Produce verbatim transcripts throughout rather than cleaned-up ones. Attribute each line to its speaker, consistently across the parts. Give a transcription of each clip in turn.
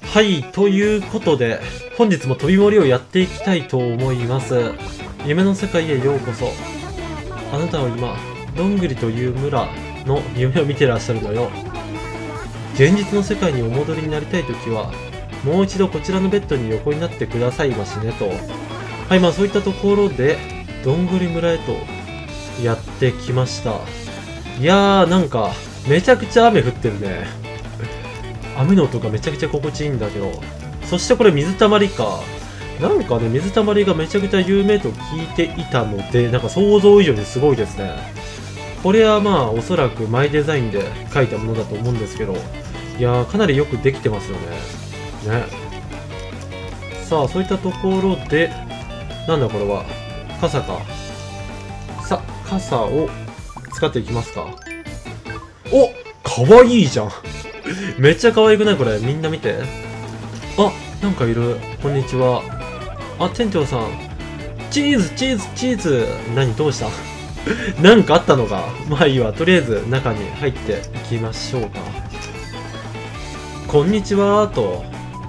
Speaker 1: はい、ということで、本日も飛び盛りをやっていきたいと思います。夢の世界へようこそ。あなたは今、どんぐりという村の夢を見てらっしゃるのよ。現実の世界にお戻りになりたいときは、もう一度こちらのベッドに横になってくださいましねと。はい、まあそういったところで、どんぐり村へとやってきました。いやー、なんか、めちゃくちゃ雨降ってるね。雨の音がめちゃくちゃ心地いいんだけど。そしてこれ水たまりか。なんかね、水たまりがめちゃくちゃ有名と聞いていたので、なんか想像以上にすごいですね。これはまあ、おそらくマイデザインで描いたものだと思うんですけど、いやー、かなりよくできてますよね。ね。さあ、そういったところで、なんだこれは。傘か。さあ、傘を使っていきますか。お、かわいいじゃん。めっちゃ可愛くないこれ。みんな見て。あ、なんかいる。こんにちは。あ、店長さん。チーズ、チーズ、チーズ。何どうしたなんかあったのか。まあいいわ。とりあえず中に入っていきましょうか。こんにちはと。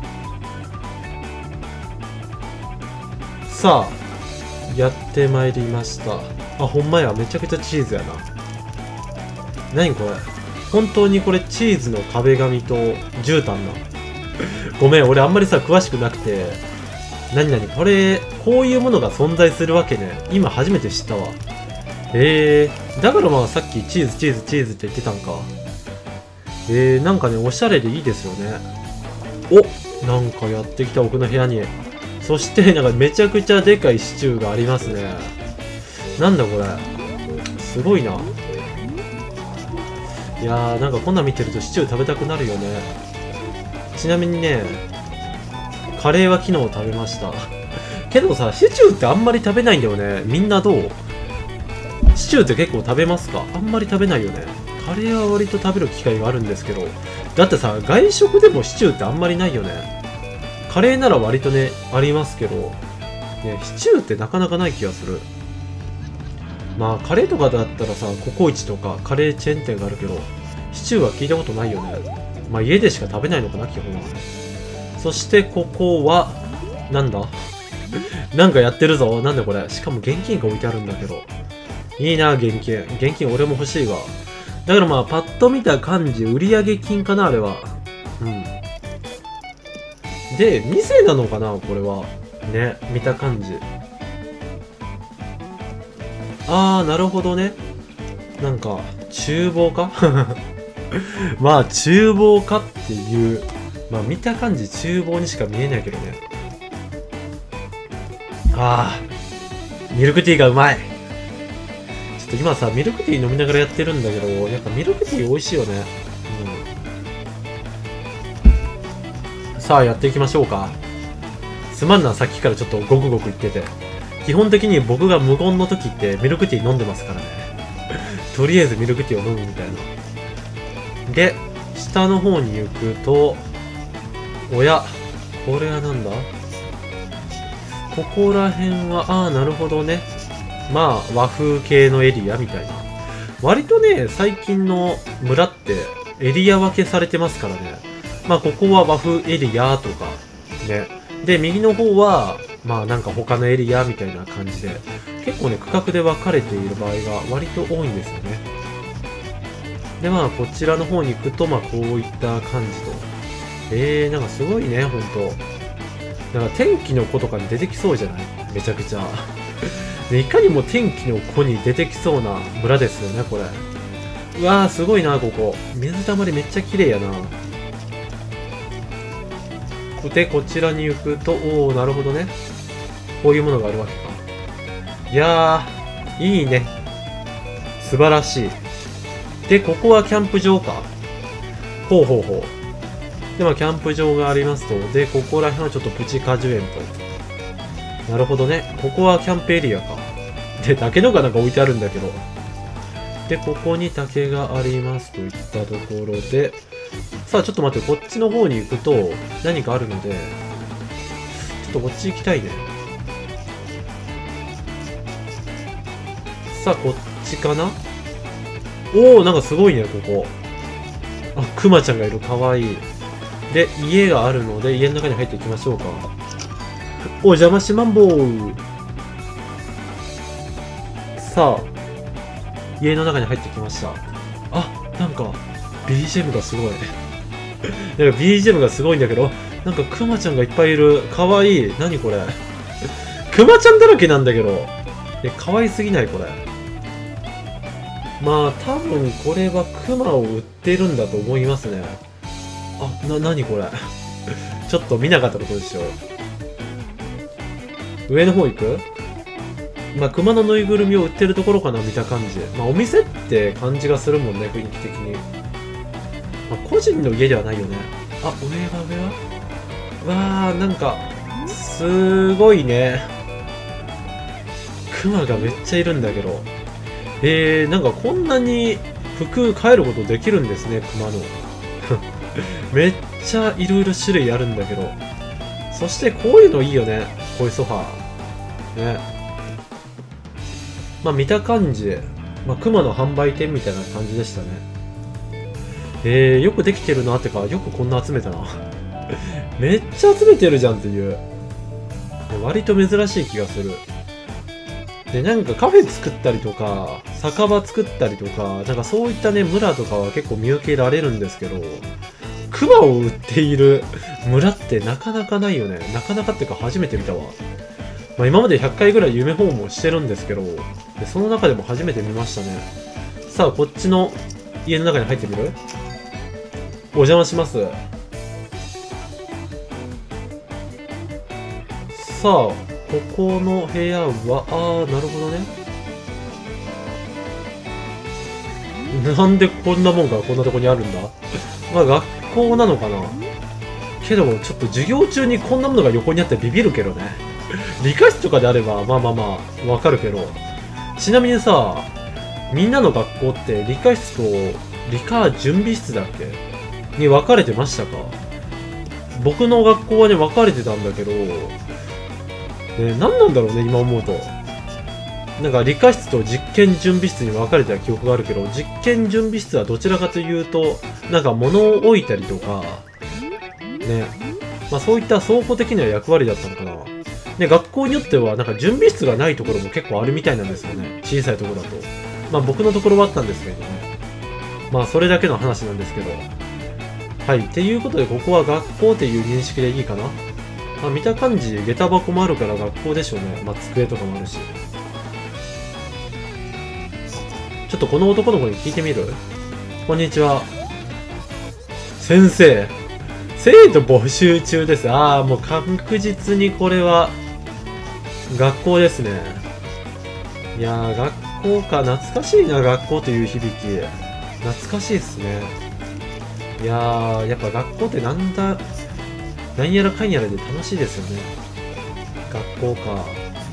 Speaker 1: さあ、やってまいりました。あ、ほんまや。めちゃくちゃチーズやな。何これ。本当にこれチーズの壁紙と絨毯な。ごめん、俺あんまりさ、詳しくなくて。なになにこれ、こういうものが存在するわけね。今初めて知ったわ。えー、だからまあさっきチーズチーズチーズって言ってたんか。えー、なんかね、おしゃれでいいですよね。お、なんかやってきた奥の部屋に。そして、なんかめちゃくちゃでかいシチューがありますね。なんだこれ。すごいな。いやー、なんかこんなん見てるとシチュー食べたくなるよね。ちなみにね、カレーは昨日食べました。けどさ、シチューってあんまり食べないんだよね。みんなどう？シチューって結構食べますか？あんまり食べないよね。カレーは割と食べる機会があるんですけど。だってさ、外食でもシチューってあんまりないよね。カレーなら割とね、ありますけど、ね、シチューってなかなかない気がする。まあカレーとかだったらさ、ココイチとかカレーチェーン店があるけど、シチューは聞いたことないよね。まあ家でしか食べないのかな、基本は。そしてここは、なんだなんかやってるぞ。なんだこれ。しかも現金が置いてあるんだけど。いいな、現金。現金俺も欲しいわ。だからまあパッと見た感じ、売上金かな、あれは。うん。で、店なのかな、これは。ね、見た感じ。あー、なるほどね。なんか、厨房かまあ、厨房かっていう。まあ、見た感じ、厨房にしか見えないけどね。あー、ミルクティーがうまい。ちょっと今さ、ミルクティー飲みながらやってるんだけど、やっぱミルクティー美味しいよね。うん。さあ、やっていきましょうか。すまんな、さっきからちょっとゴクゴク言ってて。基本的に僕が無言の時ってミルクティー飲んでますからね。とりあえずミルクティーを飲むみたいな。で、下の方に行くと、おや、これはなんだ？ここら辺は、ああ、なるほどね。まあ、和風系のエリアみたいな。割とね、最近の村ってエリア分けされてますからね。まあ、ここは和風エリアとか、ね。で、右の方は、まあなんか他のエリアみたいな感じで、結構ね、区画で分かれている場合が割と多いんですよね。で、まあこちらの方に行くと、まあこういった感じと。えー、なんかすごいね、ほんと。なんか天気の子とかに出てきそうじゃない？めちゃくちゃ。で、いかにも天気の子に出てきそうな村ですよね、これ。うわー、すごいな、ここ。水たまりめっちゃ綺麗やな。で、こちらに行くと、おー、なるほどね。こういうものがあるわけか。いやー、いいね。素晴らしい。で、ここはキャンプ場か。ほうほうほう。で、まあ、キャンプ場がありますと。で、ここら辺はちょっとプチ果樹園と。なるほどね。ここはキャンプエリアか。で、竹のがなんか置いてあるんだけど。で、ここに竹がありますといったところで、さあ、ちょっと待って、こっちの方に行くと何かあるので、ちょっとこっち行きたいね。さあ、こっちかな？おー、なんかすごいね、ここ。あ、クマちゃんがいる。かわいい。 で、家があるので、家の中に入っていきましょうか。お邪魔しまんぼー。さあ、家の中に入ってきました。あ、なんか、ビージーエム がすごい。なんか ビージーエム がすごいんだけど、なんかクマちゃんがいっぱいいる。かわいい。何これ。クマちゃんだらけなんだけど。え、かわいすぎないこれ。まあ、多分これはクマを売ってるんだと思いますね。あ、な、なにこれ。ちょっと見なかったことでしょ。上の方行く？まあ、熊のぬいぐるみを売ってるところかな、見た感じ。まあ、お店って感じがするもんね、雰囲気的に。まあ、個人の家ではないよね。あ、上は上はわー、なんか、すごいね。熊がめっちゃいるんだけど。えー、なんかこんなに服変えることできるんですね、熊の。めっちゃいろいろ種類あるんだけど。そしてこういうのいいよね。こういうソファー。ね。まあ見た感じ、まあ熊の販売店みたいな感じでしたね。えー、よくできてるなってか、よくこんな集めたな。めっちゃ集めてるじゃんっていう。割と珍しい気がする。で、なんかカフェ作ったりとか、酒場作ったりとか、なんかそういったね、村とかは結構見受けられるんですけど、熊を売っている村ってなかなかないよね。なかなかっていうか初めて見たわ。まあ、今までひゃっかいぐらい夢訪問してるんですけど、でその中でも初めて見ましたね。さあ、こっちの家の中に入ってみる？お邪魔します。さあ、ここの部屋は、あー、なるほどね。なんでこんなもんがこんなとこにあるんだ？まあ学校なのかな？けど、ちょっと授業中にこんなものが横にあってビビるけどね。理科室とかであれば、まあまあまあ、わかるけど。ちなみにさ、みんなの学校って理科室と理科準備室だっけに分かれてましたか？僕の学校はね、分かれてたんだけど、ね、何なんだろうね、今思うと。なんか理科室と実験準備室に分かれてた記憶があるけど、実験準備室はどちらかというと、なんか物を置いたりとか、ね、まあそういった倉庫的な役割だったのかな。ね、学校によってはなんか準備室がないところも結構あるみたいなんですよね。小さいところだと。まあ僕のところはあったんですけどね。まあそれだけの話なんですけど。はい。っていうことで、ここは学校っていう認識でいいかな。まあ見た感じ、下駄箱もあるから学校でしょうね。まあ机とかもあるし。ちょっとこの男の子に聞いてみる？こんにちは。先生。生徒募集中です。ああ、もう確実にこれは、学校ですね。いやー、学校か。懐かしいな、学校という響き。懐かしいっすね。いやー、やっぱ学校ってなんだ、なんやらかんやらで楽しいですよね。学校か。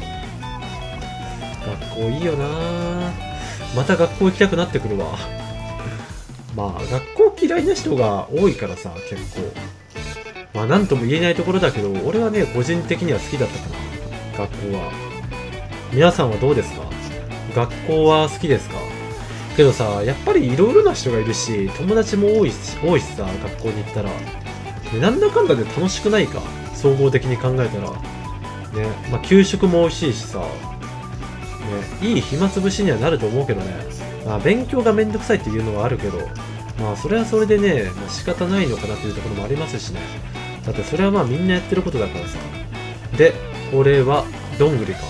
Speaker 1: 学校いいよなー。また学校行きたくなってくるわ。まあ、学校嫌いな人が多いからさ、結構。まあ、なんとも言えないところだけど、俺はね、個人的には好きだったかな。学校は。皆さんはどうですか？学校は好きですか？けどさ、やっぱりいろいろな人がいるし、友達も多いし、多いしさ、学校に行ったら。でなんだかんだで楽しくないか？総合的に考えたら。ね、まあ、給食も美味しいしさ。ね、いい暇つぶしにはなると思うけどね。まあ、勉強がめんどくさいっていうのはあるけど、まあ、それはそれでね、まあ、仕方ないのかなっていうところもありますしね。だってそれはまあみんなやってることだからさ。で、これは、どんぐりか。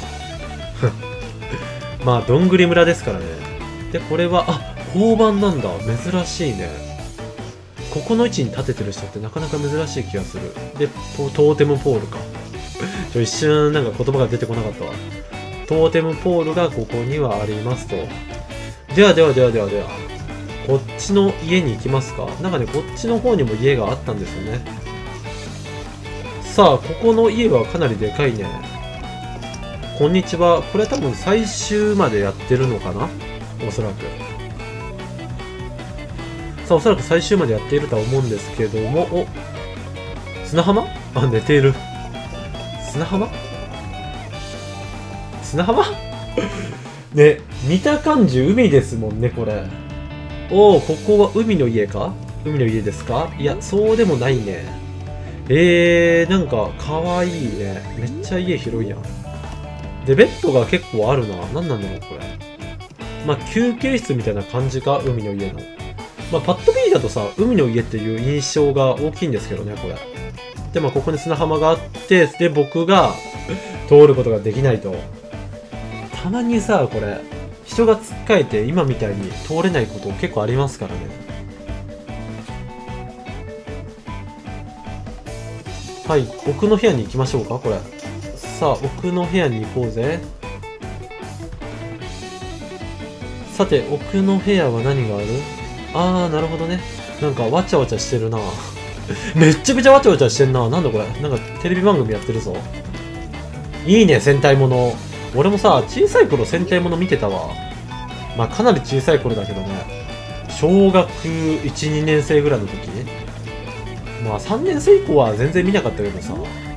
Speaker 1: まあ、どんぐり村ですからね。で、これは、あ、交番なんだ。珍しいね。ここの位置に立ててる人ってなかなか珍しい気がする。で、トーテムポールか。ちょ、一瞬なんか言葉が出てこなかったわ。トーテムポールがここにはありますと。ではではではではでは。こっちの家に行きますか？なんかね、こっちの方にも家があったんですよね。さあ、ここの家はかなりでかいね。こんにちは。これは多分最終までやってるのかな？おそらく。さあ、おそらく最終までやっているとは思うんですけども、お、砂浜？あ、寝ている。砂浜？砂浜ね、見た感じ海ですもんね、これ。おお、ここは海の家か？ 海の家ですか？いや、そうでもないね。えー、なんか、かわいいね。めっちゃ家広いやん。で、ベッドが結構あるな。なんなんだろう、これ。まあ、休憩室みたいな感じか、海の家の。まあ、パッと見だとさ、海の家っていう印象が大きいんですけどね、これ。で、まあ、ここに砂浜があって、で、僕が通ることができないと。たまにさ、これ、人がつっかえて今みたいに通れないこと結構ありますからね。はい、奥の部屋に行きましょうか、これ。さあ、奥の部屋に行こうぜ。さて、奥の部屋は何がある？あー、なるほどね。なんか、わちゃわちゃしてるな。めっちゃくちゃわちゃわちゃしてんな。なんだこれ。なんか、テレビ番組やってるぞ。いいね、戦隊もの。俺もさ、小さい頃戦隊もの見てたわ。まあ、かなり小さい頃だけどね。小学いち、にねん生ぐらいの時。まあ、さんねん生以降は全然見なかったけどさ。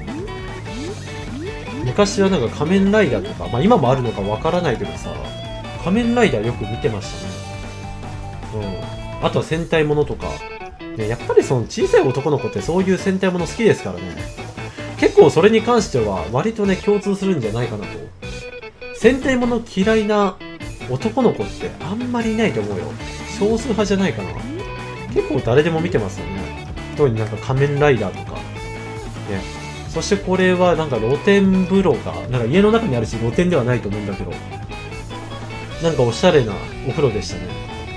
Speaker 1: 昔はなんか仮面ライダーとか、まあ今もあるのかわからないけどさ、仮面ライダーよく見てましたね。うん。あとは戦隊ものとか。ね、やっぱりその小さい男の子ってそういう戦隊もの好きですからね。結構それに関しては割とね、共通するんじゃないかなと。戦隊もの嫌いな男の子ってあんまりいないと思うよ。少数派じゃないかな。結構誰でも見てますよね。特になんか仮面ライダーとか。ね。そしてこれはなんか露天風呂が、なんか家の中にあるし露天ではないと思うんだけど、なんかおしゃれなお風呂でしたね。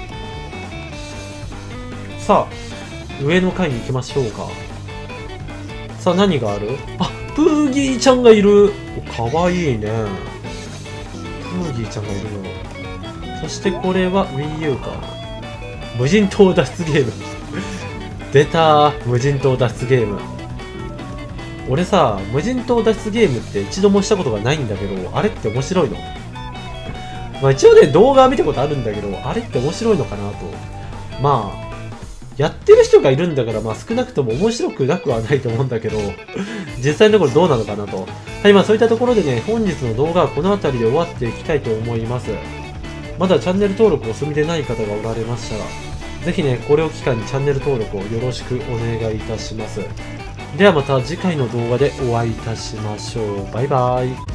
Speaker 1: さあ、上の階に行きましょうか。さあ、何がある？あ、プーギーちゃんがいる。かわいいね。プーギーちゃんがいるよ。そしてこれは Wii U か。無人島脱出ゲーム。出たー、無人島脱出ゲーム。俺さ、無人島脱出ゲームって一度もしたことがないんだけど、あれって面白いの？まあ一応ね、動画は見たことあるんだけど、あれって面白いのかなと。まあ、やってる人がいるんだから、まあ少なくとも面白くなくはないと思うんだけど、実際のところどうなのかなと。はい、まあそういったところでね、本日の動画はこの辺りで終わっていきたいと思います。まだチャンネル登録お済みでない方がおられましたら、ぜひね、これを機会にチャンネル登録をよろしくお願いいたします。ではまた次回の動画でお会いいたしましょう。バイバーイ。